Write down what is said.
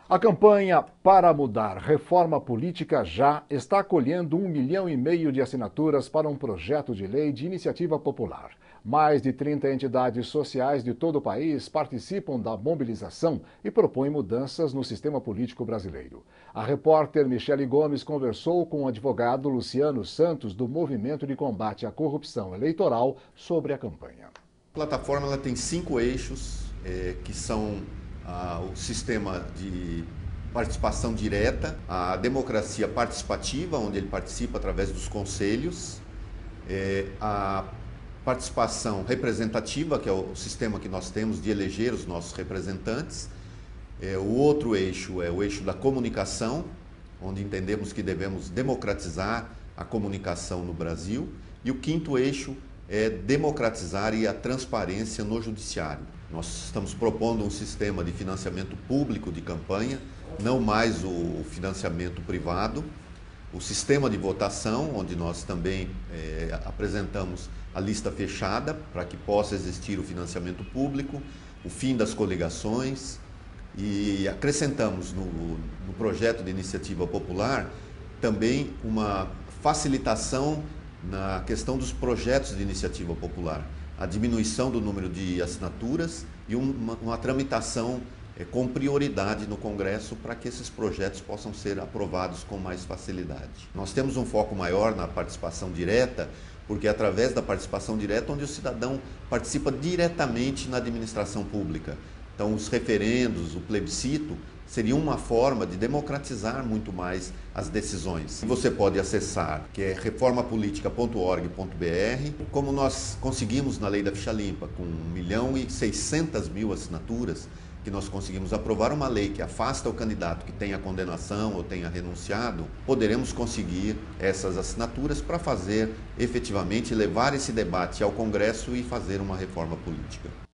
A campanha Para Mudar Reforma Política Já está colhendo 1,5 milhão de assinaturas para um projeto de lei de iniciativa popular. Mais de 30 entidades sociais de todo o país participam da mobilização e propõem mudanças no sistema político brasileiro. A repórter Michele Gomes conversou com o advogado Luciano Santos, do Movimento de Combate à Corrupção Eleitoral, sobre a campanha. A plataforma ela tem 5 eixos, que são o sistema de participação direta, a democracia participativa, onde ele participa através dos conselhos, a participação representativa, que é o sistema que nós temos de eleger os nossos representantes. O outro eixo é o eixo da comunicação, onde entendemos que devemos democratizar a comunicação no Brasil. E o quinto eixo é democratizar a transparência no judiciário. Nós estamos propondo um sistema de financiamento público de campanha, não mais o financiamento privado, o sistema de votação, onde nós também apresentamos a lista fechada para que possa existir o financiamento público, o fim das coligações, e acrescentamos no projeto de iniciativa popular também uma facilitação na questão dos projetos de iniciativa popular, a diminuição do número de assinaturas e uma tramitação com prioridade no Congresso para que esses projetos possam ser aprovados com mais facilidade. Nós temos um foco maior na participação direta, porque é através da participação direta onde o cidadão participa diretamente na administração pública. Então, os referendos, o plebiscito, seria uma forma de democratizar muito mais as decisões. Você pode acessar, que é reformapolitica.org.br, como nós conseguimos na Lei da Ficha Limpa, com 1.600.000 assinaturas, que nós conseguimos aprovar uma lei que afasta o candidato que tenha condenação ou tenha renunciado, poderemos conseguir essas assinaturas para fazer efetivamente levar esse debate ao Congresso e fazer uma reforma política.